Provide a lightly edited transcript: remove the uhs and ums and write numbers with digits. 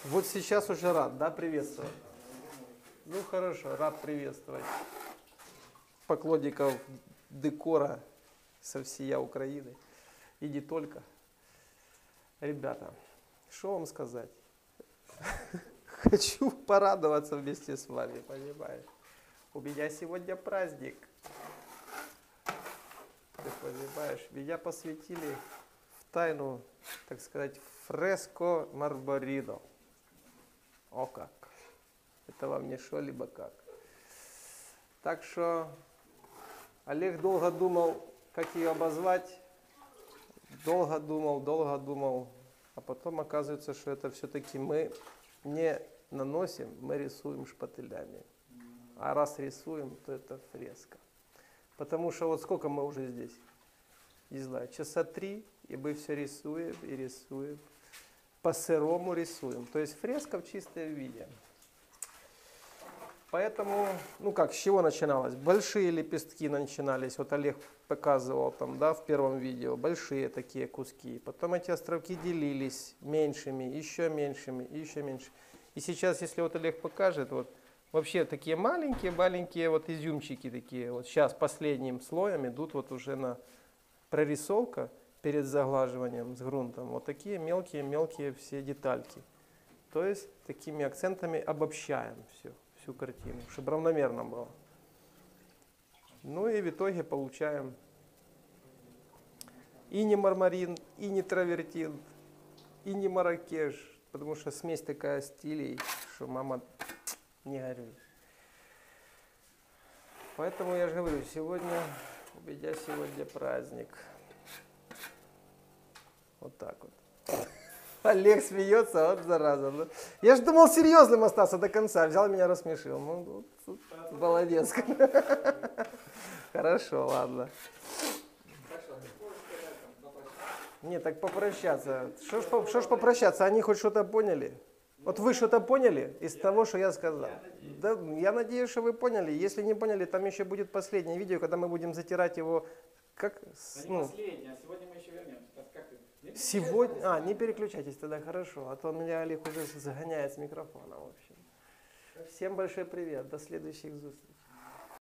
Вот сейчас уже рад, да, приветствовать? Ну хорошо, рад приветствовать поклонников декора со всея Украины. И не только. Ребята, что вам сказать? Хочу порадоваться вместе с вами, понимаешь? У меня сегодня праздник. Ты понимаешь, меня посвятили в тайну, так сказать, фреско Марборино. О как! Это вам не что-либо как. Так что Олег долго думал, как ее обозвать. Долго думал. А потом оказывается, что это все-таки мы не наносим, мы рисуем шпателями. А раз рисуем, то это фреска. Потому что вот сколько мы уже здесь? Не знаю, часа 3, и мы все рисуем и рисуем. По-сырому рисуем. То есть фреска в чистом виде. Поэтому, ну как, с чего начиналось? Большие лепестки начинались. Вот Олег показывал там, да, в первом видео. Большие такие куски. Потом эти островки делились меньшими, еще меньшими, еще меньше. И сейчас, если вот Олег покажет, вот вообще такие маленькие вот изюмчики такие. Вот сейчас последним слоем идут вот уже на прорисовка перед заглаживанием с грунтом. Вот такие мелкие все детальки. То есть такими акцентами обобщаем всю картину, чтобы равномерно было. Ну и в итоге получаем и не мармарин, и не травертин, и не маракеш, потому что смесь такая стилей, что мама не горюй. Поэтому я же говорю, сегодня у меня праздник. Вот так вот. Олег смеется, вот зараза. Я же думал серьезным остаться до конца, взял меня рассмешил. Ну, молодец. Хорошо, ладно. Не, так попрощаться. Что ж попрощаться? Они хоть что-то поняли? Вот вы что-то поняли из того, что я сказал? Да, я надеюсь, что вы поняли. Если не поняли, там еще будет последнее видео, когда мы будем затирать его. Как? Не последнее, а сегодня мы еще вернемся. Сегодня? Не переключайтесь тогда, хорошо. А то меня Олег уже загоняет с микрофона, в общем. Всем большой привет. До следующих встреч.